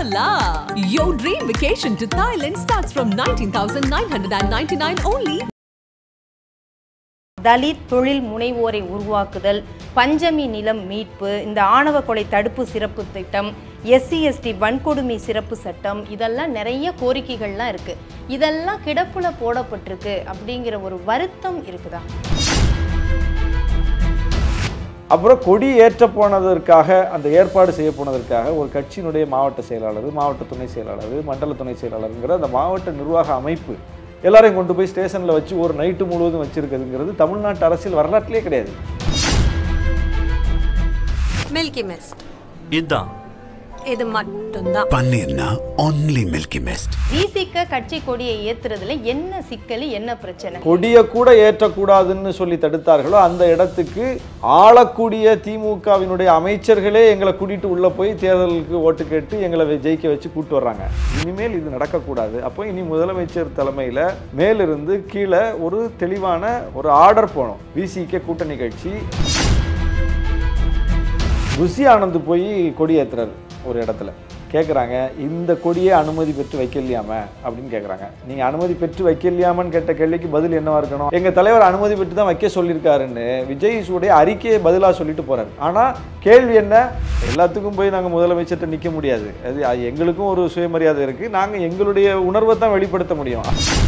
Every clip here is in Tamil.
la! Your dream vacation to Thailand starts from 19,999 only. Dalit தொழில் முனைவோரை உருவாக்குதல், பஞ்சமி நிலம் மீட்பு, இந்த ஆணவ கொலை தடுப்பு சிறப்பு திட்டம், SC/ST வன்கொடுமை சிறப்பு சட்டம், இதெல்லாம் நிறைய கோரிக்கைகள்லாம் இருக்கு. இதெல்லாம் கிடப்புல போடப்பட்டிருக்கு அப்படிங்கிற ஒரு வருத்தம் இருக்குதா? அப்புறம் கொடி ஏற்ற போனதற்காக, அந்த ஏற்பாடு செய்ய போனதற்காக ஒரு கட்சியினுடைய மாவட்ட செயலாளர், மாவட்ட துணை செயலாளர், மண்டல துணை செயலாளருங்கிற அந்த மாவட்ட நிர்வாக அமைப்பு எல்லாரையும் கொண்டு போய் ஸ்டேஷனில் வச்சு ஒரு நைட்டு முழுவதும் வச்சிருக்கிறதுங்கிறது தமிழ்நாட்டு அரசியல் வரலாற்றிலே கிடையாது. மில்கி மிஸ்ட் இதுதான், இது மட்டும்தான் பன்னீர்னா ஒன்லி மில்கி மிஸ்ட். விசிக கட்சி கொடியை ஏத்துறதுல என்ன சிக்கல், என்ன பிரச்சனை? கொடியை கூட ஏற்றக்கூடாதுன்னு சொல்லி தடுத்தார்களோ அந்த இடத்துக்கு ஆளக்கூடிய திமுகவினுடைய அமைச்சர்களே எங்களை கூட்டிட்டு உள்ள போய் தேர்தலுக்கு ஓட்டு கேட்டு எங்களை ஜெயிக்க வச்சு கூட்டு வர்றாங்க. இனிமேல் இது நடக்கக்கூடாது. அப்போ இனி முதலமைச்சர் தலைமையில் மேலிருந்து கீழே ஒரு தெளிவான ஒரு ஆர்டர் போனோம். விசிக கூட்டணி கட்சி ருசி ஆனந்த் போய் கொடி ஏற்றுறாரு ஒரு இடத்துல. கேட்குறாங்க, இந்த கொடியே அனுமதி பெற்று வைக்கலையாம அப்படின்னு கேட்குறாங்க. நீங்கள் அனுமதி பெற்று வைக்கலையாமன்னு கேட்ட கேள்விக்கு பதில் என்னவா இருக்கணும்? எங்கள் தலைவர் அனுமதி பெற்று தான் வைக்க சொல்லியிருக்காருன்னு விஜய்ஸுடைய அறிக்கையை பதிலாக சொல்லிட்டு போகிறார். ஆனால் கேள்வி என்ன? எல்லாத்துக்கும் போய் நாங்கள் முதலமைச்சர்கிட்ட நிற்க முடியாது. அது எங்களுக்கும் ஒரு சுயமரியாதை இருக்குது. நாங்கள் எங்களுடைய உணர்வை தான் வெளிப்படுத்த முடியும்.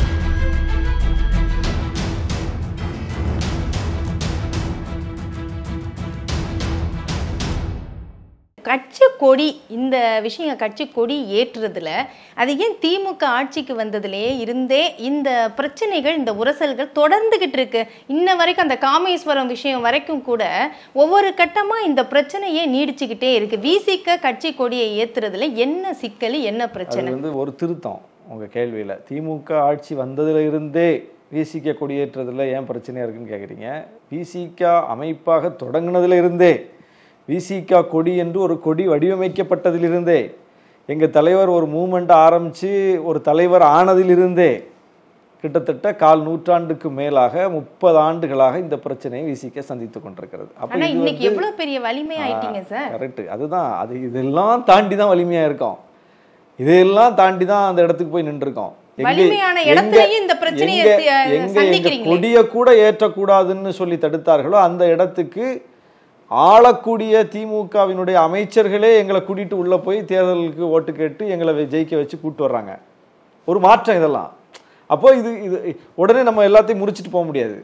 கட்சி கொடி, இந்த விஷயம் கட்சி கொடி ஏற்றுறதுல அது ஏன் திமுக ஆட்சிக்கு வந்ததுலேயே இருந்தே இந்த பிரச்சனைகள், இந்த உரசல்கள் தொடர்ந்துகிட்டு இருக்கு? இன்ன வரைக்கும் அந்த காமேஸ்வரம் விஷயம் வரைக்கும் கூட ஒவ்வொரு கட்டமா இந்த பிரச்சனையே நீடிச்சுக்கிட்டே இருக்கு. விசிக கட்சி கொடியை ஏற்றுறதுல என்ன சிக்கல், என்ன பிரச்சனை? ஒரு திருத்தம் உங்க கேள்வியில. திமுக ஆட்சி வந்ததுல இருந்தே விசிக கொடியேற்றதுல ஏன் பிரச்சனையா இருக்குன்னு கேட்குறீங்க. விசிக அமைப்பாக தொடங்கினதுல இருந்தே, விசிக கொடி என்று ஒரு கொடி வடிவமைக்கப்பட்டதிலிருந்தே, எங்கள் தலைவர் ஒரு மூமெண்ட் ஆரம்பித்து ஒரு தலைவர் ஆனதிலிருந்தே கிட்டத்தட்ட 1/4 நூற்றாண்டுக்கு மேலாக 30 ஆண்டுகளாக இந்த பிரச்சனையை விசிக சந்தித்து கொண்டிருக்கிறது. அப்போ இன்னைக்கு எவ்வளவு பெரிய வலிமை ஆயிட்டீங்க சார். கரெக்ட், அதுதான். அது இதெல்லாம் தாண்டி தான் வலிமையாக இருக்கோம். இதையெல்லாம் தாண்டி தான் அந்த இடத்துக்கு போய் நின்றுருக்கோம். கொடியை கூட ஏற்றக்கூடாதுன்னு சொல்லி தடுத்தார்களோ அந்த இடத்துக்கு ஆளக்கூடிய திமுகவினுடைய அமைச்சர்களே எங்களை கூட்டிட்டு உள்ள போய் தேர்தலுக்கு ஓட்டு கேட்டு எங்களை ஜெயிக்க வச்சு கூட்டு வர்றாங்க. ஒரு மாற்றம் இதெல்லாம். அப்போ இது உடனே நம்ம எல்லாத்தையும் முறிச்சிட்டு போக முடியாது.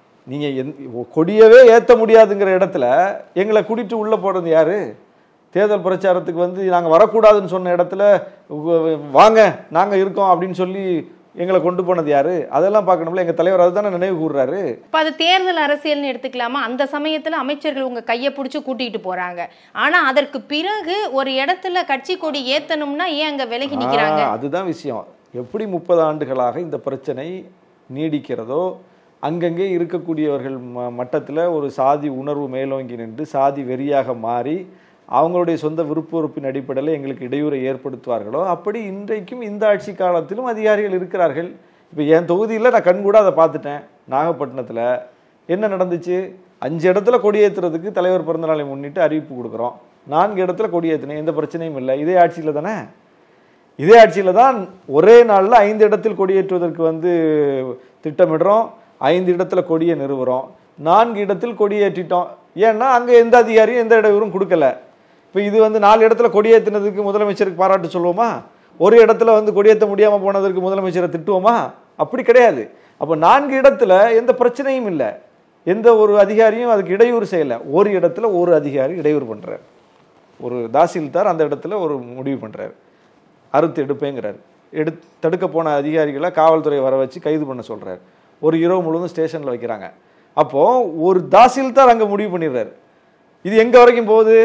நீங்க கொடியவே ஏற்ற முடியாதுங்கிற இடத்துல எங்களை கூட்டிட்டு உள்ள போறது யாரு? தேர்தல் பிரச்சாரத்துக்கு வந்து நாங்கள் வரக்கூடாதுன்னு சொன்ன இடத்துல வாங்க நாங்க இருக்கோம் அப்படின்னு சொல்லி எங்களை கொண்டு போனது யாரு? அதெல்லாம் பார்க்கணும்ல. எங்க தலைவர் அதுதானே நினைவு கூறுறாரு. இப்போ அது தேர்தல் அரசியல்னு எடுத்துக்கலாமா? அந்த சமயத்துல அமைச்சர்கள் உங்க கையை பிடிச்சி கூட்டிட்டு போறாங்க. ஆனா அதற்கு பிறகு ஒரு இடத்துல கட்சி கொடி ஏத்தணும்னா ஏன் அங்க விலகி நிக்கிறாங்க? அதுதான் விஷயம். எப்படி 30 ஆண்டுகளாக இந்த பிரச்சனை நீடிக்கிறதோ, அங்கங்கே இருக்கக்கூடியவர்கள் மட்டத்தில் ஒரு சாதி உணர்வு மேலோங்கி நின்று சாதி வெறியாக மாறி அவங்களுடைய சொந்த விருப்ப அடிப்படையில் எங்களுக்கு இடையூறை ஏற்படுத்துவார்களோ, அப்படி இன்றைக்கும் இந்த ஆட்சி காலத்திலும் அதிகாரிகள் இருக்கிறார்கள். இப்போ என் தொகுதியில் நான் கண்கூட அதை பார்த்துட்டேன். நாகப்பட்டினத்தில் என்ன நடந்துச்சு? 5 இடத்துல கொடியேற்றுறதுக்கு தலைவர் பிறந்தநாளை முன்னிட்டு அறிவிப்பு கொடுக்குறோம். 4 இடத்துல கொடியேற்றினேன், எந்த பிரச்சனையும் இல்லை. இதே ஆட்சியில் தானே, இதே ஆட்சியில் தான் ஒரே நாளில் 5 இடத்தில் கொடியேற்றுவதற்கு வந்து திட்டமிடுறோம். 5 இடத்துல கொடியை நிறுவுறோம். 4 இடத்தில் கொடியேற்றிட்டோம். ஏன்னா அங்கே எந்த அதிகாரியும் எந்த இடையூறும் கொடுக்கல. இப்போ இது வந்து 4 இடத்துல கொடியேற்றினதுக்கு முதலமைச்சருக்கு பாராட்டு சொல்லுவோமா? ஒரு இடத்துல வந்து கொடியேற்ற முடியாமல் போனதற்கு முதலமைச்சரை திட்டுவோமா? அப்படி கிடையாது. அப்போ 4 இடத்துல எந்த பிரச்சனையும் இல்லை, எந்த ஒரு அதிகாரியும் அதுக்கு இடையூறு செய்யலை. ஒரு இடத்துல ஒரு அதிகாரி இடையூறு பண்ணுறார். ஒரு தாசில்தார் அந்த இடத்துல ஒரு முடிவு பண்ணுறாரு, அறுத்து எடுப்பேங்கிறார். தடுக்க போன அதிகாரிகளை காவல்துறை வர வச்சு கைது பண்ண சொல்கிறார். ஒரு இரவு முழுவதும் ஸ்டேஷனில் வைக்கிறாங்க. அப்போது ஒரு தாசில்தார் அங்கே முடிவு பண்ணிடுறாரு. இது எங்கே வரைக்கும் போகுது?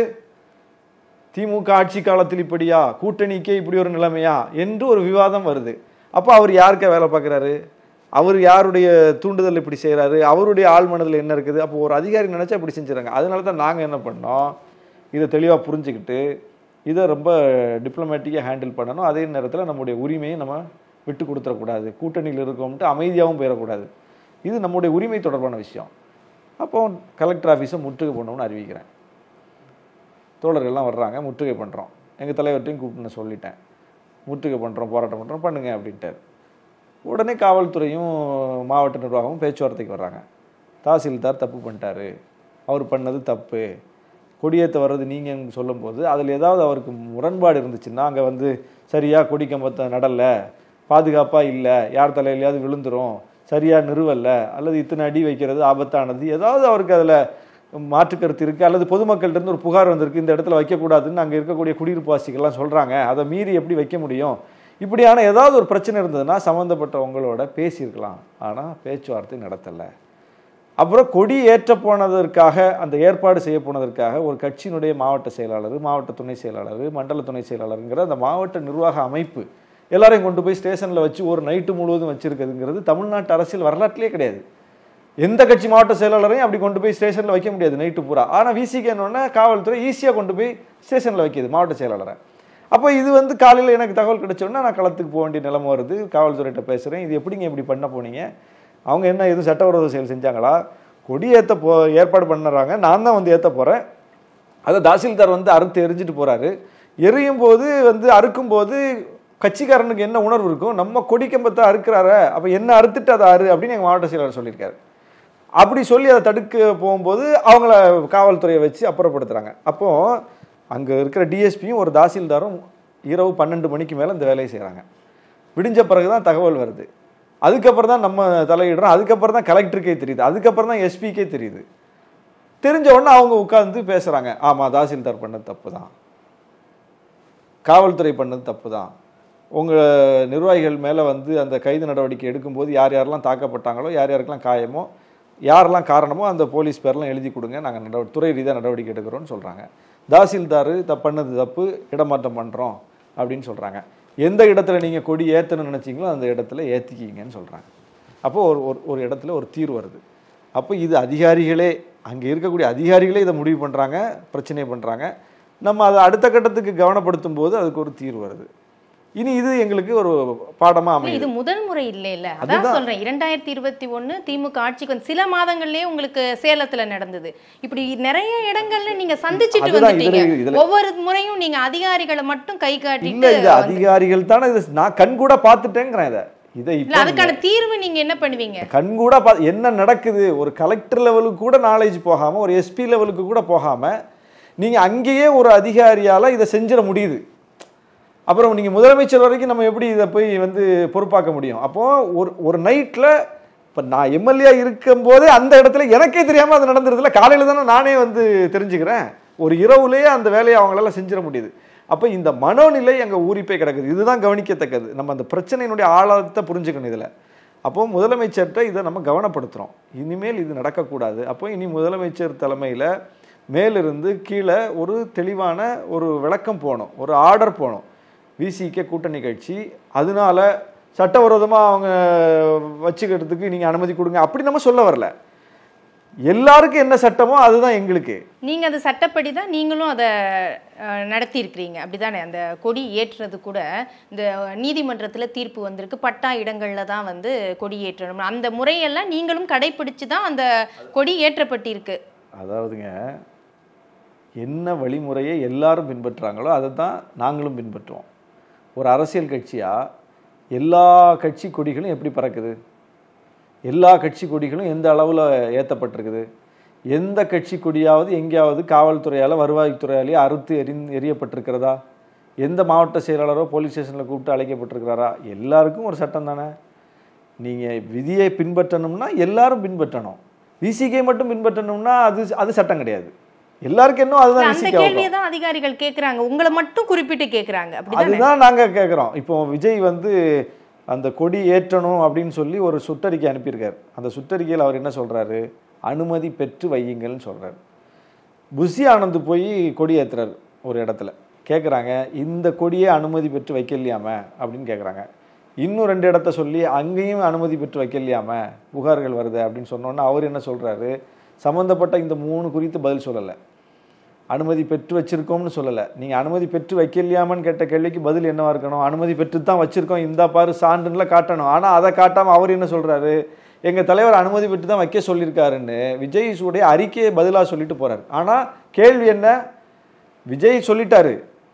திமுக ஆட்சி காலத்தில் இப்படியா, கூட்டணிக்கே இப்படி ஒரு நிலைமையா என்று ஒரு விவாதம் வருது. அப்போ அவர் யாருக்கா வேலை பார்க்குறாரு? அவர் யாருடைய தூண்டுதல் இப்படி செய்கிறாரு? அவருடைய ஆழ்மனதில் என்ன இருக்குது? அப்போ ஒரு அதிகாரி நினச்சா இப்படி செஞ்சுறாங்க. அதனால தான் நாங்கள் என்ன பண்ணோம், இதை தெளிவாக புரிஞ்சுக்கிட்டு இதை ரொம்ப டிப்ளமேட்டிக்காக ஹேண்டில் பண்ணணும். அதே நேரத்தில் நம்முடைய உரிமையை நம்ம விட்டு கொடுத்துடக்கூடாது. கூட்டணியில் இருக்கோம்ட்டு அமைதியாகவும் போயிடக்கூடாது. இது நம்முடைய உரிமை தொடர்பான விஷயம். அப்போ கலெக்டர் ஆஃபீஸை முற்றுகை பண்ணணும்னு அறிவிக்கிறேன். தோழர்கள்லாம் வர்றாங்க, முற்றுகை பண்ணுறோம். எங்கள் தலைவர்கிட்டையும் கூப்பிட்டு நான் சொல்லிட்டேன், முற்றுகை பண்ணுறோம், போராட்டம் பண்ணுறோம், பண்ணுங்க அப்படின்ட்டார். உடனே காவல்துறையும் மாவட்ட நிர்வாகமும் பேச்சுவார்த்தைக்கு வர்றாங்க. தாசில்தார் தப்பு பண்ணிட்டாரு, அவர் பண்ணது தப்பு, கொடியேற்ற வர்றது நீங்கள் சொல்லும்போது அதில் ஏதாவது அவருக்கு முரண்பாடு இருந்துச்சுன்னா அங்கே வந்து சரியாக கொடி கம்பத்தை நடலை, பாதுகாப்பாக இல்லை, யார் தலையிலையாவது விழுந்துரும், சரியாக நிறுவல்ல, அல்லது இத்தனை அடி வைக்கிறது ஆபத்தானது, ஏதாவது அவருக்கு அதில் மாற்று கருத்து இருக்குது, அல்லது பொதுமக்கள்கிட்ட ஒரு புகார் வந்திருக்கு, இந்த இடத்துல வைக்கக்கூடாதுன்னு அங்கே இருக்கக்கூடிய குடியிருப்பாசிகள்லாம் சொல்கிறாங்க, அதை மீறி எப்படி வைக்க முடியும், இப்படியான ஏதாவது ஒரு பிரச்சனை இருந்ததுன்னா சம்மந்தப்பட்டவங்களோட பேசியிருக்கலாம். ஆனால் பேச்சுவார்த்தை நடத்தலை. அப்புறம் கொடி ஏற்ற போனதற்காக, அந்த ஏற்பாடு செய்ய போனதற்காக ஒரு கட்சியினுடைய மாவட்ட செயலாளர், மாவட்ட துணை செயலாளர், மண்டல துணை செயலாளருங்கிற அந்த மாவட்ட நிர்வாக அமைப்பு எல்லாரையும் கொண்டு போய் ஸ்டேஷனில் வச்சு ஒரு நைட்டு முழுவதும் வச்சிருக்குதுங்கிறது தமிழ்நாட்டு அரசியல் வரலாற்றிலே கிடையாது. எந்த கட்சி மாவட்ட செயலாளரையும் அப்படி கொண்டு போய் ஸ்டேஷனில் வைக்க முடியாது நைட்டு பூரா. ஆனால் விசிக்கு என்னன்னா காவல்துறை ஈஸியாக கொண்டு போய் ஸ்டேஷனில் வைக்கிது மாவட்ட செயலாளரை. அப்போ இது வந்து காலையில் எனக்கு தகவல் கிடைச்சோன்னா நான் களத்துக்கு போக வேண்டிய நிலைமை வருது, காவல்துறையிட்ட பேசுகிறேன், இது எப்படிங்க இப்படி பண்ண போனீங்க, அவங்க என்ன எதுவும் சட்டவிரோத செயல் செஞ்சாங்களா, கொடி ஏற்ற ஏற்பாடு பண்ணுறாங்க, நான் தான் வந்து ஏற்ற போகிறேன், அதை தாசில்தார் வந்து அறுத்து எரிஞ்சிட்டு போகிறாரு, எரியும் போது வந்து அறுக்கும்போது கட்சிக்காரனுக்கு என்ன உணர்வு இருக்கும், நம்ம கொடி கம்பத்தை அறுக்கிறாரு, அப்போ என்ன அறுத்துட்டு அதை அறு அப்படின்னு எங்கள் மாவட்ட செயலாளர் சொல்லியிருக்காரு. அப்படி சொல்லி அதை தடுக்க போகும்போது அவங்கள காவல்துறையை வச்சு அப்புறப்படுத்துகிறாங்க. அப்போது அங்கே இருக்கிற டிஎஸ்பியும் ஒரு தாசில்தாரும் இரவு 12 மணிக்கு மேலே இந்த வேலையை செய்கிறாங்க. விடிஞ்ச பிறகு தான் தகவல் வருது, அதுக்கப்புறம் தான் நம்ம தலையிடுறோம், அதுக்கப்புறம் தான் கலெக்டருக்கே தெரியுது, அதுக்கப்புறம் தான் எஸ்பிக்கே தெரியுது. தெரிஞ்ச உடனே அவங்க உட்கார்ந்து பேசுகிறாங்க, ஆமாம் தாசில்தார் பண்ணது தப்பு தான், காவல்துறை பண்ணது தப்பு தான், உங்கள் நிர்வாகிகள் மேலே வந்து அந்த கைது நடவடிக்கை எடுக்கும்போது யார் யாரெல்லாம் தாக்கப்பட்டாங்களோ, யார் யாருக்கெல்லாம் காயமோ, யாரெல்லாம் காரணமோ அந்த போலீஸ் பேரெல்லாம் எழுதி கொடுங்க, நாங்கள் துறை ரீதியாக நடவடிக்கை எடுக்கிறோன்னு சொல்கிறாங்க. தாசில்தார் பண்ணது தப்பு, இடமாற்றம் பண்ணுறோம் அப்படின்னு சொல்கிறாங்க. எந்த இடத்துல நீங்கள் கொடி ஏற்றணும்னு நினச்சிங்களோ அந்த இடத்துல ஏற்றிக்கிங்கன்னு சொல்கிறாங்க. அப்போது ஒரு இடத்துல ஒரு தீர்வு வருது. அப்போ இது அதிகாரிகளே, அங்கே இருக்கக்கூடிய அதிகாரிகளே இதை முடிவு பண்ணுறாங்க, பிரச்சனை பண்ணுறாங்க. நம்ம அதை அடுத்த கட்டத்துக்கு கவனப்படுத்தும் போது அதுக்கு ஒரு தீர்வு வருது. இனி இது எங்களுக்கு ஒரு பாடமா அமையும். இது முதல் முறை இல்ல, அதான் சொல்றேன். 2021 திமுக ஆட்சிக்கு சில மாதங்கள்லயே உங்களுக்கு சேலத்துல நடந்தது. இப்படி நிறைய இடங்கள்ல நீங்க சந்திச்சிட்டு வந்துட்டீங்க. ஒவ்வொரு முறையும் நீங்க அதிகாரிகளை மட்டும் கை காட்டிட்டு, இல்ல இது அதிகாரிகள் தானே, இது நான் கண்கூட பார்த்துட்டேங்கிறேன். இதை அதுக்கான தீர்வு நீங்க என்ன பண்ணுவீங்க? கண்கூட என்ன நடக்குது, ஒரு கலெக்டர் லெவலுக்கு கூட நாலேஜ் போகாம, ஒரு எஸ்பி லெவலுக்கு கூட போகாம நீங்க அங்கேயே ஒரு அதிகாரியால இதை செஞ்சிட முடியுது. அப்புறம் நீங்கள் முதலமைச்சர் வரைக்கும் நம்ம எப்படி இதை போய் வந்து பொறுப்பாக்க முடியும்? அப்போது ஒரு நைட்டில், இப்போ நான் எம்எல்ஏ இருக்கும்போதே அந்த இடத்துல எனக்கே தெரியாமல் அது நடந்துருதுல, காலையில் தானே நானே வந்து தெரிஞ்சுக்கிறேன், ஒரு இரவுலேயே அந்த வேலையை அவங்களால செஞ்சிட முடியுது. அப்போ இந்த மனோநிலை அங்கே ஊறிப்பே கிடக்குது. இதுதான் கவனிக்கத்தக்கது. நம்ம அந்த பிரச்சனையினுடைய ஆழத்தை புரிஞ்சுக்கணும் இதில். அப்போது முதலமைச்சர்கிட்ட இதை நம்ம கவனப்படுத்துகிறோம், இனிமேல் இது நடக்கக்கூடாது. அப்போ இனி முதலமைச்சர் தலைமையில் மேலிருந்து கீழே ஒரு தெளிவான ஒரு விளக்கம் போகணும், ஒரு ஆர்டர் போகணும். விசிகே கூட்டணி கட்சி, அதனால சட்டவிரோதமாக அவங்க வச்சுக்கிறதுக்கு நீங்கள் அனுமதி கொடுங்க அப்படி நம்ம சொல்ல வரல. எல்லாருக்கும் என்ன சட்டமோ அதுதான் எங்களுக்கு. நீங்கள் அது சட்டப்படி தான் நீங்களும் அதை நடத்தி இருக்கிறீங்க, அப்படிதானே? அந்த கொடி ஏற்றுறது கூட இந்த நீதிமன்றத்தில் தீர்ப்பு வந்திருக்கு, பட்டா இடங்களில் தான் வந்து கொடி ஏற்றணும், அந்த முறையெல்லாம் நீங்களும் கடைபிடிச்சு தான் அந்த கொடி ஏற்றப்பட்டிருக்கு. அதாவதுங்க, என்ன வழிமுறையை எல்லாரும் பின்பற்றுறாங்களோ அதை தான் நாங்களும் பின்பற்றுவோம். ஒரு அரசியல் கட்சியாக எல்லா கட்சி கொடிகளும் எப்படி பறக்குது, எல்லா கட்சி கொடிகளும் எந்த அளவில் ஏற்றப்பட்டிருக்குது, எந்த கட்சி கொடியாவது எங்கேயாவது காவல்துறையால் வருவாய்த்துறையாலேயே அறுத்து எரியப்பட்டிருக்கிறதா, எந்த மாவட்ட செயலாளரோ போலீஸ் ஸ்டேஷனில் கூப்பிட்டு அழைக்கப்பட்டிருக்கிறாரா? எல்லாருக்கும் ஒரு சட்டம் தானே. நீங்கள் விதியை பின்பற்றணும்னா எல்லாரும் பின்பற்றணும், விசிகே மட்டும் பின்பற்றணும்னா அது சட்டம் கிடையாது. எல்லாருக்கும் இன்னும் அதுதான் அந்த கேள்வியை தான் அதிகாரிகள் கேட்குறாங்க, உங்களை மட்டும் குறிப்பிட்டு கேட்குறாங்க. அதுதான் நாங்கள் கேட்குறோம். இப்போ விஜய் வந்து அந்த கொடி ஏற்றணும் அப்படின்னு சொல்லி ஒரு சுற்றறிக்கை அனுப்பியிருக்காரு. அந்த சுற்றறிக்கையில் அவர் என்ன சொல்கிறாரு, அனுமதி பெற்று வையுங்கள்னு சொல்கிறார். புஷி ஆனந்த் போய் கொடி ஏற்றுறாரு ஒரு இடத்துல, கேட்குறாங்க இந்த கொடியே அனுமதி பெற்று வைக்கலையாம அப்படின்னு கேட்குறாங்க. இன்னும் 2 இடத்த சொல்லி அங்கேயும் அனுமதி பெற்று வைக்கலையாம புகார்கள் வருது அப்படின்னு சொன்னோன்னா அவர் என்ன சொல்கிறாரு, சம்மந்தப்பட்ட இந்த 3 குறித்து பதில் சொல்லலை, அனுமதி பெற்று வச்சிருக்கோம்னு சொல்லலை. நீங்கள் அனுமதி பெற்று வைக்கலையாமன்னு கேட்ட கேள்விக்கு பதில் என்னவா இருக்கணும், அனுமதி பெற்று தான் வச்சுருக்கோம், இந்த பாரு சான்றுலாம் காட்டணும். ஆனால் அதை காட்டாமல் அவர் என்ன சொல்கிறாரு, எங்கள் தலைவர் அனுமதி பெற்று தான் வைக்க சொல்லியிருக்காருன்னு விஜய் உடைய அறிக்கையை பதிலாக சொல்லிட்டு போகிறார். ஆனால் கேள்வி என்ன, விஜய் சொல்லிட்டாரு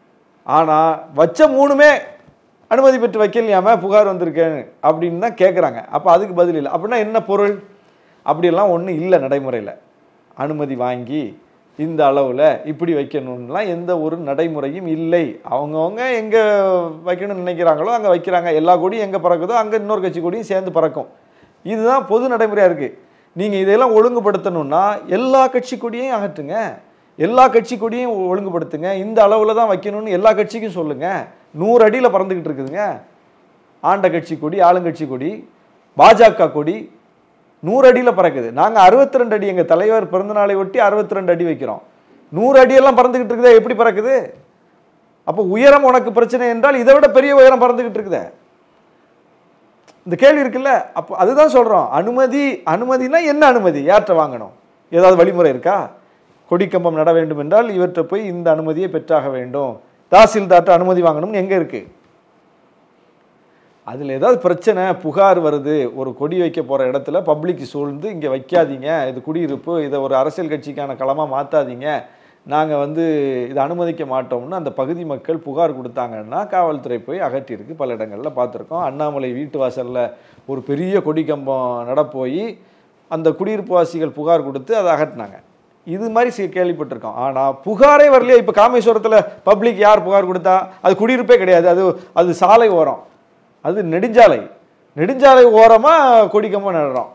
ஆனால் வச்ச 3மே அனுமதி பெற்று வைக்கலையாம புகார் வந்திருக்கேன்னு அப்படின்னு தான் கேட்குறாங்க. அப்போ அதுக்கு பதில் இல்லை. அப்படின்னா என்ன பொருள்? அப்படியெல்லாம் ஒன்றும் இல்லை நடைமுறையில். அனுமதி வாங்கி இந்த அளவில் இப்படி வைக்கணும்லாம் எந்த ஒரு நடைமுறையும் இல்லை. அவங்கவுங்க எங்கே வைக்கணும்னு நினைக்கிறாங்களோ அங்கே வைக்கிறாங்க. எல்லா கொடியும் எங்கே பறக்குதோ அங்கே இன்னொரு கட்சி கொடியும் சேர்ந்து பறக்கும். இதுதான் பொது நடைமுறையாக இருக்குது. நீங்கள் இதெல்லாம் ஒழுங்குபடுத்தணும்னா எல்லா கட்சி கொடியையும் அகற்றுங்க, எல்லா கட்சி கொடியும் ஒழுங்குபடுத்துங்க, இந்த அளவில் தான் வைக்கணும்னு எல்லா கட்சிக்கும் சொல்லுங்கள். 100 அடியில் பறந்துக்கிட்டு இருக்குதுங்க ஆண்ட கட்சி கொடி, ஆளுங்கட்சி கொடி, பாஜக கொடி 100 அடியில் பறக்குது. நாங்கள் 62 அடி, எங்கள் தலைவர் பிறந்தநாளை ஒட்டி 62 அடி வைக்கிறோம். 100 அடியெல்லாம் பறந்துக்கிட்டு இருக்குதே, எப்படி பறக்குது? அப்போ உயரம் உனக்கு பிரச்சனை என்றால் இதை விட பெரிய உயரம் பறந்துக்கிட்டு இருக்குதே. இந்த கேள்வி இருக்குல்ல. அப்போ அதுதான் சொல்கிறோம். அனுமதினா என்ன அனுமதி? யார்கிட்ட வாங்கணும்? ஏதாவது வழிமுறை இருக்கா? கொடிக்கம்பம் நட வேண்டும் என்றால் இவற்றை போய் இந்த அனுமதியை பெற்றாக வேண்டும், தாசில்தார்ட்ட அனுமதி வாங்கணும்னு எங்கே இருக்கு? அதில் ஏதாவது பிரச்சனை புகார் வருது, ஒரு கொடி வைக்க போகிற இடத்துல பப்ளிக் சூழ்ந்து இங்கே வைக்காதீங்க, இது குடியிருப்பு, இதை ஒரு அரசியல் கட்சிக்கான களமாக மாற்றாதீங்க, நாங்கள் இதை அனுமதிக்க மாட்டோம்னு அந்த பகுதி மக்கள் புகார் கொடுத்தாங்கன்னா காவல்துறை போய் அகற்றியிருக்கு. பல இடங்களில் பார்த்துருக்கோம். அண்ணாமலை வீட்டு வாசலில் ஒரு பெரிய கொடி கம்பம் நடப்போய் அந்த குடியிருப்பு வாசிகள் புகார் கொடுத்து அதை அகற்றினாங்க. இது மாதிரி கேள்விப்பட்டிருக்கோம். ஆனால் புகாரே வரலையே. இப்போ காமேஸ்வரத்தில் பப்ளிக் யார் புகார் கொடுத்தா? அது குடியிருப்பே கிடையாது, அது சாலை ஓரம், அது நெடுஞ்சாலை ஓரமாக கொடி கம்பம் நடுறோம்.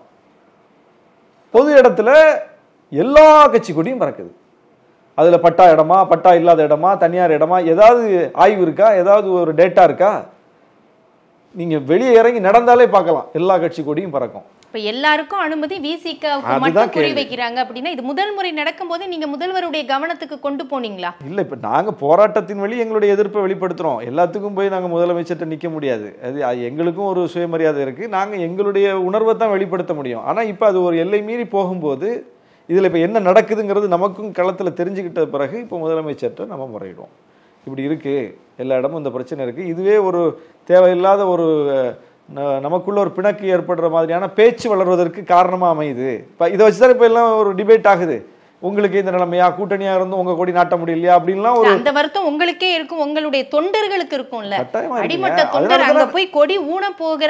பொது இடத்துல எல்லா கட்சி கொடியும் பறக்குது. அதில் பட்டா இடமா, பட்டா இல்லாத இடமா, தனியார் இடமா, ஏதாவது ஆய்வு இருக்கா? ஏதாவது ஒரு டேட்டா இருக்கா? நீங்கள் வெளியே இறங்கி நடந்தாலே பார்க்கலாம், எல்லா கட்சி கொடியும் பறக்கும். இப்போ எல்லாருக்கும் அனுமதி, விசிகாவுக்கு மட்டும் குறி வைக்கிறாங்க அப்படின்னா இது முதல் முறை நடக்கும் போது நீங்கள் முதல்வருடைய கவனத்துக்கு கொண்டு போனீங்களா? இல்லை, இப்போ நாங்கள் போராட்டத்தின் வழி எங்களுடைய எதிர்ப்பை வெளிப்படுத்துகிறோம். எல்லாத்துக்கும் போய் நாங்கள் முதலமைச்சர்கிட்ட நிற்க முடியாது. அது எங்களுக்கும் ஒரு சுயமரியாதை இருக்குது. நாங்கள் எங்களுடைய உணர்வை தான் வெளிப்படுத்த முடியும். ஆனால் இப்போ அது ஒரு எல்லை மீறி போகும்போது இதில் இப்போ என்ன நடக்குதுங்கிறது நமக்கும் களத்தில் தெரிஞ்சுக்கிட்ட பிறகு இப்போ முதலமைச்சர்கிட்ட நம்ம முறையிடுவோம். இப்படி இருக்குது, எல்லா இடமும் இந்த பிரச்சனை இருக்குது, இதுவே ஒரு தேவையில்லாத ஒரு நமக்குள்ள ஒரு பிணக்கு ஏற்படுற மாதிரியான பேச்சு வளர்வதற்கு காரணமாக அமையுது. இப்போ இதை வச்சு தான் இப்போ எல்லாம் ஒரு டிபேட் ஆகுது. உங்களுக்கு இந்த நிலைமையா, கூட்டணியாக இருந்தும் உங்கள் கொடி நாட்ட முடியலையா அப்படின்லாம் ஒரு அந்த வருத்தம் உங்களுக்கே இருக்கும், உங்களுடைய தொண்டர்களுக்கு இருக்கும்ல. அடிமட்ட தொண்டர் அங்க போய் கொடி ஊன்ற போகிற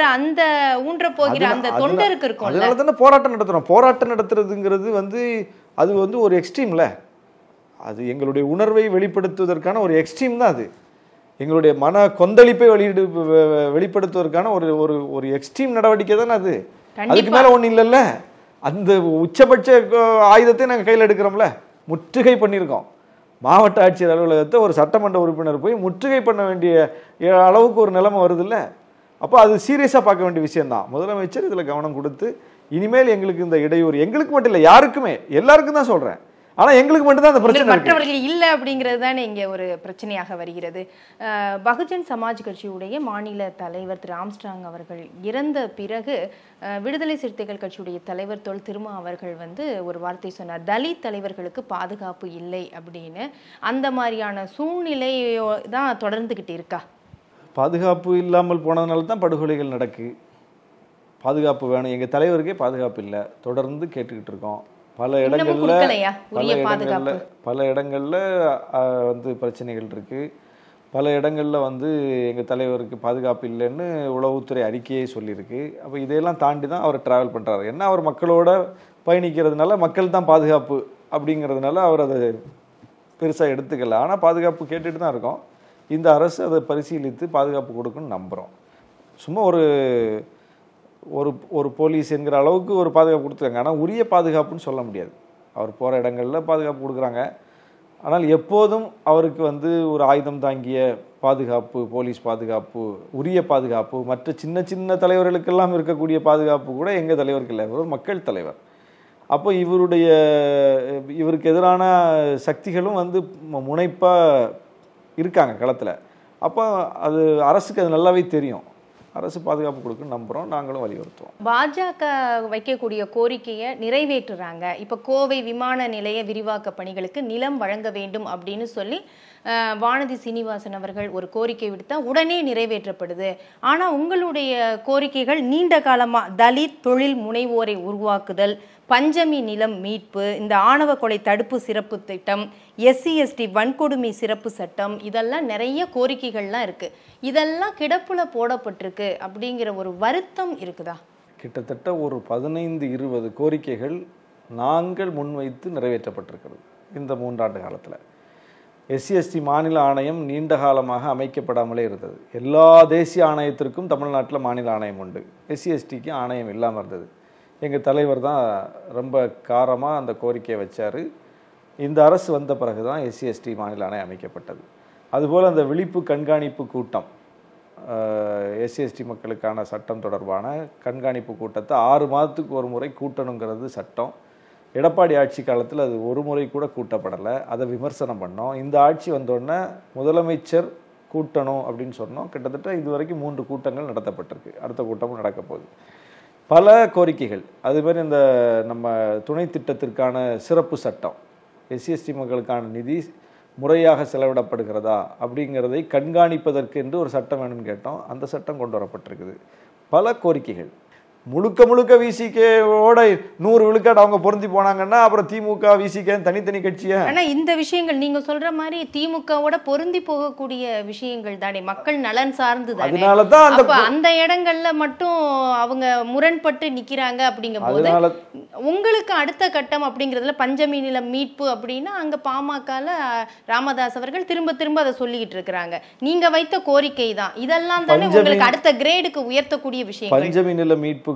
அந்த தொண்டருக்கு இருக்கும். அதனால தானே போராட்டம் நடத்துறோம். போராட்டம் நடத்துறதுங்கிறது அது ஒரு எக்ஸ்ட்ரீம்ல, அது எங்களுடைய உணர்வை வெளிப்படுத்துவதற்கான ஒரு எக்ஸ்ட்ரீம் தான். அது எங்களுடைய மன கொந்தளிப்பை வெளிப்படுத்துவதற்கான ஒரு எக்ஸ்ட்ரீம் நடவடிக்கை தானே அது. அதுக்கு மேல ஒன்றும் இல்லைல்ல. அந்த உச்சபட்ச ஆயுதத்தை நாங்கள் கையில் எடுக்கிறோம்ல, முற்றுகை பண்ணியிருக்கோம். மாவட்ட ஆட்சியர் அலுவலகத்தை ஒரு சட்டமன்ற உறுப்பினர் போய் முற்றுகை பண்ண வேண்டிய அளவுக்கு ஒரு நிலைமை வருதுல்ல. அப்போ அது சீரியஸாக பார்க்க வேண்டிய விஷயம்தான். முதலமைச்சர் இதில் கவனம் கொடுத்து இனிமேல் எங்களுக்கு இந்த இடையூறு, எங்களுக்கு மட்டும் இல்லை, யாருக்குமே, எல்லாருக்கும் தான் சொல்கிறேன், ஆனால் எங்களுக்கு மட்டும்தான் அந்த பிரச்சனை, மற்றவர்கள் இல்லை அப்படிங்கிறது தானே இங்கே ஒரு பிரச்சனையாக வருகிறது. பகுஜன் சமாஜ் கட்சியுடைய மாநில தலைவர் திரு ஆம்ஸ்ட்ராங் அவர்கள் இறந்த பிறகு விடுதலை சிறுத்தைகள் கட்சியுடைய தலைவர் தொல் திருமா அவர்கள் ஒரு வார்த்தை சொன்னார், தலித் தலைவர்களுக்கு பாதுகாப்பு இல்லை அப்படின்னு. அந்த மாதிரியான சூழ்நிலையோ தான் தொடர்ந்துகிட்டு இருக்கா? பாதுகாப்பு இல்லாமல் போனதுனால தான் படுகொலைகள் நடக்கு. பாதுகாப்பு வேணும், எங்கள் தலைவருக்கே பாதுகாப்பு இல்லை, தொடர்ந்து கேட்டுக்கிட்டு இருக்கோம். பல இடங்கள்ல பிரச்சனைகள் இருக்கு. பல இடங்கள்ல எங்கள் தலைவருக்கு பாதுகாப்பு இல்லைன்னு உளவுத்துறை அறிக்கையை சொல்லியிருக்கு. அப்போ இதையெல்லாம் தாண்டி தான் அவர் டிராவல் பண்ணுறாரு. என்ன, அவர் மக்களோட பயணிக்கிறதுனால மக்கள் தான் பாதுகாப்பு அப்படிங்கிறதுனால அவர் அதை பெருசாக எடுத்துக்கல. ஆனால் பாதுகாப்பு கேட்டுட்டு தான் இருக்கோம். இந்த அரசு அதை பரிசீலித்து பாதுகாப்பு கொடுக்குன்னு நம்புகிறோம். சும்மா ஒரு போலீஸ் என்கிற அளவுக்கு ஒரு பாதுகாப்பு கொடுத்துருக்காங்க. ஆனால் உரிய பாதுகாப்புன்னு சொல்ல முடியாது. அவர் போகிற இடங்களில் பாதுகாப்பு கொடுக்குறாங்க. ஆனால் எப்போதும் அவருக்கு ஒரு ஆயுதம் தாங்கிய பாதுகாப்பு, போலீஸ் பாதுகாப்பு, உரிய பாதுகாப்பு, மற்ற சின்ன சின்ன தலைவர்களுக்கெல்லாம் இருக்கக்கூடிய பாதுகாப்பு கூட எங்கள் தலைவருக்கு இல்லை. ஒரு மக்கள் தலைவர். அப்போ இவருக்கு எதிரான சக்திகளும் முனைப்பாக இருக்காங்க களத்தில். அப்போ அது அரசுக்கு அது நல்லாவே தெரியும். அரசு பாதுகாப்பு கொடுக்குன்னு நம்புகிறோம், நாங்களும் வலியுறுத்துவோம். பாஜக வைக்கக்கூடிய கோரிக்கையை நிறைவேற்றுறாங்க. இப்போ கோவை விமான நிலைய விரிவாக்க பணிகளுக்கு நிலம் வழங்க வேண்டும் அப்படின்னு சொல்லி வானதி சீனிவாசன் அவர்கள் ஒரு கோரிக்கை விடுத்தா உடனே நிறைவேற்றப்படுது. ஆனா உங்களுடைய கோரிக்கைகள் நீண்ட காலமா தலித் தொழில் முனைவோரை உருவாக்குதல், பஞ்சமி நிலம் மீட்பு, இந்த ஆணவ கொலை தடுப்பு சிறப்பு திட்டம், SC/ST வன்கொடுமை சிறப்பு சட்டம், இதெல்லாம் நிறைய கோரிக்கைகள்லாம் இருக்கு. இதெல்லாம் கிடப்புல போடப்பட்டிருக்கு அப்படிங்கிற ஒரு வருத்தம் இருக்குதா? கிட்டத்தட்ட ஒரு 15-20 கோரிக்கைகள் நாங்கள் முன்வைத்து நிறைவேற்றப்பட்டிருக்கிறது இந்த 3 ஆண்டு காலத்தில். SC/ST மாநில ஆணையம் நீண்ட காலமாக அமைக்கப்படாமலே இருந்தது. எல்லா தேசிய ஆணையத்திற்கும் தமிழ்நாட்டில் மாநில ஆணையம் உண்டு, SC/STக்கு ஆணையம் இல்லாமல் இருந்தது. எங்கள் தலைவர் தான் ரொம்ப காரமாக அந்த கோரிக்கையை வச்சார். இந்த அரசு வந்த பிறகு தான் SC/ST மாநில ஆணையம் அமைக்கப்பட்டது. அதுபோல் அந்த விழிப்பு கண்காணிப்பு கூட்டம், SC/ST மக்களுக்கான சட்டம் தொடர்பான கண்காணிப்பு கூட்டத்தை 6 மாதத்துக்கு ஒரு முறை கூட்டணுங்கிறது சட்டம். எடப்பாடி ஆட்சி காலத்தில் அது ஒரு முறை கூட கூட்டப்படலை. அதை விமர்சனம் பண்ணோம். இந்த ஆட்சி வந்தோடனே முதலமைச்சர் கூட்டணும் அப்படின்னு சொன்னோம். கிட்டத்தட்ட இதுவரைக்கும் 3 கூட்டங்கள் நடத்தப்பட்டிருக்கு. அடுத்த கூட்டமும் நடக்க போகுது. பல கோரிக்கைகள், அதுமாதிரி இந்த நம்ம துணை திட்டத்திற்கான சிறப்பு சட்டம், SC/ST மக்களுக்கான நிதி முறையாக செலவிடப்படுகிறதா அப்படிங்கிறதை கண்காணிப்பதற்கு என்று ஒரு சட்டம் வேணும்னு கேட்டோம். அந்த சட்டம் கொண்டு வரப்பட்டிருக்குது. பல கோரிக்கைகள் முழுக்க விசிகேவோட 100 விழுக்காடு அவங்க பொருந்தி போனாங்கன்னா அப்புறம் திமுக விசிகே தனித்தனி கட்சியா? ஆனா இந்த விஷயங்கள் நீங்க சொல்ற மாதிரி திமுகவோட பொருந்தி போகக்கூடிய விஷயங்கள் தானே, மக்கள் நலன் சார்ந்து தானே. அதனாலதான் அந்த இடங்கள்ல மட்டும் அவங்க முரண்பட்டு நிக்கிறாங்க. அப்படிங்கும்போது உங்களுக்கு அடுத்த கட்டம் அப்படிங்கிறதுல பஞ்சமி நிலம் மீட்பு அப்படின்னா அங்க பாமகல ராமதாஸ் அவர்கள் திரும்ப அதை சொல்லிக்கிட்டு இருக்கிறாங்க. நீங்க வைத்த கோரிக்கை தான் இதெல்லாம் தானே உங்களுக்கு அடுத்த கிரேடுக்கு உயர்த்தக்கூடிய விஷயம். பஞ்சமி நில மீட்புக்காக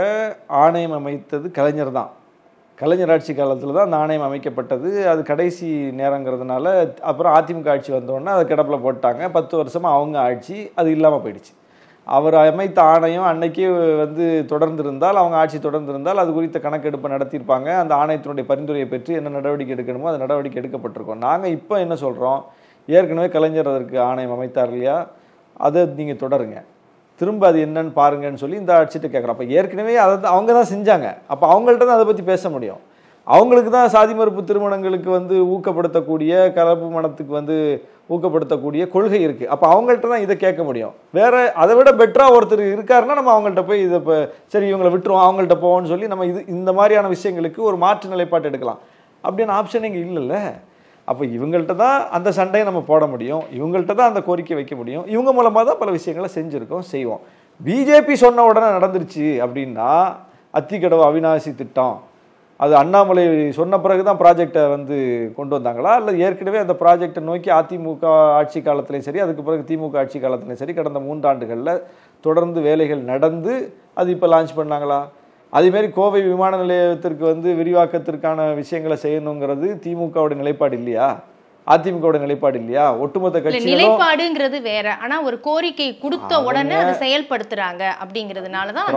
ஆணையம் அமைத்தது கலைஞர் தான். கலைஞர் ஆட்சி காலத்தில் தான் அந்த ஆணையம் அமைக்கப்பட்டது. அது கடைசி நேரங்கிறதுனால அப்புறம் அதிமுக ஆட்சி வந்தோடனே அதை கிடப்பில் போட்டாங்க. 10 வருஷமாக அவங்க ஆட்சி அது இல்லாமல் போயிடுச்சு. அவர் அமைத்த ஆணையம் அன்னைக்கு தொடர்ந்திருந்தால், அவங்க ஆட்சி தொடர்ந்திருந்தால் அது குறித்த கணக்கெடுப்பை நடத்தியிருப்பாங்க. அந்த ஆணையத்தினுடைய பரிந்துரையை பெற்று என்ன நடவடிக்கை எடுக்கணுமோ அது நடவடிக்கை எடுக்கப்பட்டிருக்கோம். நாங்கள் இப்போ என்ன சொல்கிறோம், ஏற்கனவே கலைஞர் அதற்கு ஆணையம் அமைத்தார் இல்லையா, அதை நீங்கள் தொடருங்க, திரும்ப அது என்னன்னு பாருங்கன்னு சொல்லி இந்த ஆட்சிட்டு கேட்குறோம். அப்போ ஏற்கனவே அதை அவங்க தான் செஞ்சாங்க. அப்போ அவங்கள்ட்ட தான் அதை பற்றி பேச முடியும். அவங்களுக்கு தான் சாதி மறுப்பு திருமணங்களுக்கு ஊக்கப்படுத்தக்கூடிய, கலப்பு மனத்துக்கு ஊக்கப்படுத்தக்கூடிய கொள்கை இருக்குது. அப்போ அவங்கள்ட்ட தான் இதை கேட்க முடியும். வேறு அதை விட பெட்டராக ஒருத்தர் இருக்காருன்னா நம்ம அவங்கள்ட்ட போய் இதை இப்போ சரி இவங்களை விட்டுருவோம் அவங்கள்ட்ட போவோம்னு சொல்லி நம்ம இந்த மாதிரியான விஷயங்களுக்கு ஒரு மாற்று நிலைப்பாட்டு எடுக்கலாம். அப்படின்னு ஆப்ஷன் இங்கே இல்லைல்ல. அப்போ இவங்கள்ட்ட தான் அந்த சண்டையை நம்ம போட முடியும், இவங்கள்ட்ட தான் அந்த கோரிக்கை வைக்க முடியும். இவங்க மூலமாக தான் பல விஷயங்களை செஞ்சுருக்கோம், செய்வோம். பிஜேபி சொன்ன உடனே நடந்துருச்சு அப்படின்னா, அத்திக்கடவு அவிநாசி திட்டம் அது அண்ணாமலை சொன்ன பிறகு தான் ப்ராஜெக்டை கொண்டு வந்தாங்களா, இல்லை ஏற்கனவே அந்த ப்ராஜெக்டை நோக்கி அதிமுக ஆட்சி காலத்திலையும் சரி, அதுக்கு பிறகு திமுக ஆட்சி காலத்திலையும் சரி, கடந்த 3 ஆண்டுகளில் தொடர்ந்து வேலைகள் நடந்து அது இப்போ லான்ச் பண்ணாங்களா? அதேமாரி கோவை விமான நிலையத்திற்கு விரிவாக்கத்திற்கான விஷயங்களை செய்யணுங்கிறது திமுகவோட நிலைப்பாடு இல்லையா, அதிமுகவோட நிலைப்பாடு இல்லையா? ஒட்டுமொத்த கட்சி நிலைப்பாடுங்கிறது வேற. ஆனா ஒரு கோரிக்கை கொடுத்த உடனே அதை செயல்படுத்துறாங்க அப்படிங்கிறதுனால தான்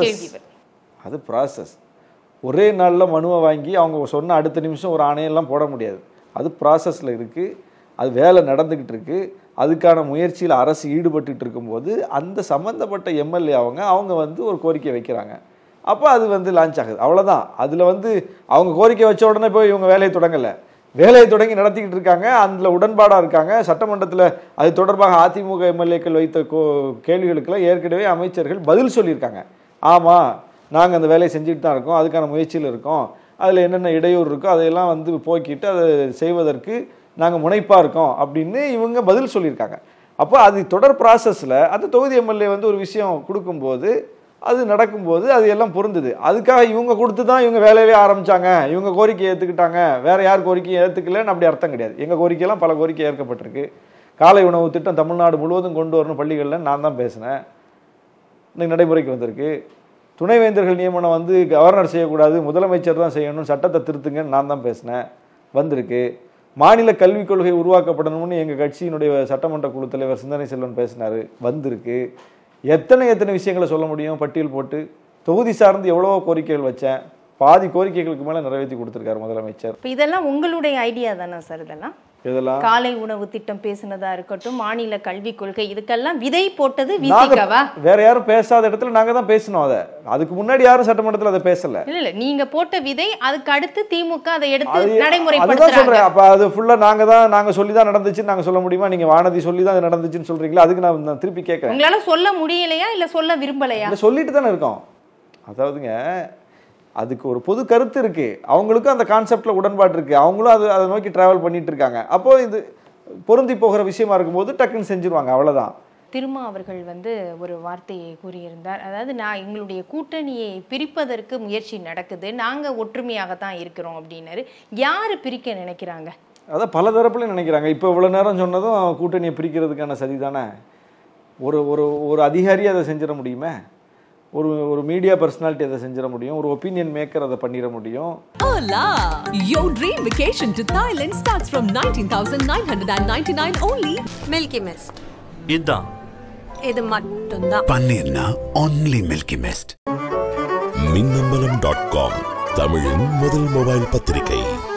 அது ப்ராசஸ். ஒரே நாளில் மனுவை வாங்கி அவங்க சொன்ன அடுத்த நிமிஷம் ஒரு ஆணையெல்லாம் போட முடியாது. அது ப்ராசஸில் இருக்குது, அது வேலை நடந்துக்கிட்டு இருக்குது. அதுக்கான முயற்சியில் அரசு ஈடுபட்டு இருக்கும்போது அந்த சம்மந்தப்பட்ட எம்எல்ஏ அவங்க ஒரு கோரிக்கை வைக்கிறாங்க. அப்போ அது லான்ச் ஆகுது, அவ்வளோதான். அதில் அவங்க கோரிக்கை வச்ச உடனே போய் இவங்க வேலையை தொடங்கலை, வேலையை தொடங்கி நடத்திக்கிட்டு இருக்காங்க, அதில் உடன்பாடாக இருக்காங்க. சட்டமன்றத்தில் அது தொடர்பாக அதிமுக எம்எல்ஏக்கள் வைத்த கேள்விகளுக்கெல்லாம் ஏற்கனவே அமைச்சர்கள் பதில் சொல்லியிருக்காங்க. ஆமாம், நாங்கள் அந்த வேலையை செஞ்சுட்டு தான் இருக்கோம், அதுக்கான முயற்சியில் இருக்கோம், அதில் என்னென்ன இடையூறு இருக்கோ அதையெல்லாம் போக்கிட்டு அதை செய்வதற்கு நாங்கள் முனைப்பாக இருக்கோம் அப்படின்னு இவங்க பதில் சொல்லியிருக்காங்க. அப்போ அது தொடர் ப்ராசஸில் அந்த தொகுதி எம்எல்ஏ ஒரு விஷயம் கொடுக்கும்போது, அது நடக்கும்போது அது எல்லாம் பொருந்தது. அதுக்காக இவங்க கொடுத்து தான் இவங்க வேலையவே ஆரம்பித்தாங்க, இவங்க கோரிக்கையை ஏற்றுக்கிட்டாங்க, வேறு யார் கோரிக்கையை ஏற்றுக்கலன்னு அப்படி அர்த்தம் கிடையாது. எங்கள் கோரிக்கையெல்லாம் பல கோரிக்கை ஏற்கப்பட்டிருக்கு. காலை உணவு திட்டம் தமிழ்நாடு முழுவதும் கொண்டு வரணும் பள்ளிகளில் நான் தான் பேசினேன், இன்னைக்கு நடைமுறைக்கு வந்திருக்கு. துணைவேந்தர்கள் நியமனம் கவர்னர் செய்யக்கூடாது, முதலமைச்சர் தான் செய்யணும், சட்டத்தை திருத்துங்கன்னு நான் தான் பேசினேன், வந்திருக்கு. மாநில கல்விக் கொள்கை உருவாக்கப்படணும்னு எங்கள் கட்சியினுடைய சட்டமன்ற குழு தலைவர் சிந்தனை செல்வன் பேசினார், வந்திருக்கு. எத்தனை விஷயங்களை சொல்ல முடியும் பட்டியல் போட்டு? தொகுதி சார்ந்து எவ்வளவோ கோரிக்கைகள் வச்சேன், பாதி கோரிக்கைகளுக்கு மேலே நிறைவேற்றி கொடுத்துருக்காரு முதலமைச்சர். இதெல்லாம் உங்களுடைய ஐடியா தானே சார்? இதெல்லாம் இதெல்லாம் காலை உணவு திட்டம் பேசுனதா இருக்கட்டும், மாநில கல்விக் கொள்கை, இதுக்கெல்லாம் விதை போட்டது விசிகவா? வேற யாரும் பேசாத இடத்துல நாங்க தான் பேசணும். அதுக்கு முன்னாடி யாரும் சட்டமன்றத்தில் அதை பேசல. இல்ல நீங்க போட்ட விதை, அதுக்கு அடுத்து திமுக அதை எடுத்து நடைமுறைப்படுத்துறாங்க. சொல்றேன். அப்ப அது ஃபுல்லா நாங்க சொல்லிதான் நடந்துச்சுன்னு நாங்க சொல்ல முடியுமா? நீங்க வானதி சொல்லிதான் நடந்துச்சுன்னு சொல்றீங்களா? அதுக்கு நான் திருப்பி கேட்கறேன். உங்களால சொல்ல முடியலையா இல்ல சொல்ல விரும்பலையா? சொல்லிட்டு தானே இருக்கோம். அதாவதுங்க, அதுக்கு ஒரு பொது கருத்து இருக்கு, அவங்களுக்கும் அந்த கான்செப்ட்ல உடன்பாடு இருக்கு, அவங்களும் அதை நோக்கி டிராவல் பண்ணிட்டு இருக்காங்க. அப்போ இது பொருந்தி போகிற விஷயமா இருக்கும்போது டக்குன்னு செஞ்சிருவாங்க, அவ்வளவுதான். திருமா அவர்கள் ஒரு வார்த்தையை கூறியிருந்தார். அதாவது, நான் எங்களுடைய கூட்டணியை பிரிப்பதற்கு முயற்சி நடக்குது, நாங்க ஒற்றுமையாகத்தான் இருக்கிறோம் அப்படின்னாரு. யாரு பிரிக்க நினைக்கிறாங்க? அதான் பல தரப்புல நினைக்கிறாங்க. இப்போ இவ்வளவு நேரம் சொன்னதும் கூட்டணியை பிரிக்கிறதுக்கான சதிதானே. ஒரு அதிகாரி அதை செஞ்சிட முடியுமே? ஒரு மீடியா பர்சனாலிட்டி அதை செஞ்சிட முடியும், ஒரு ஒப்பீனியன் மேக்கர் அதை பண்ணிட முடியும். Hola! Your dream vacation to Thailand starts from 19,999 only. Milky Mist. இதான் இது மட்டும்தான். பன்னீர்னா only Milky Mist. மின்னம்பலம்.com தமிழின் முதல் மொபைல் பத்திரிகை.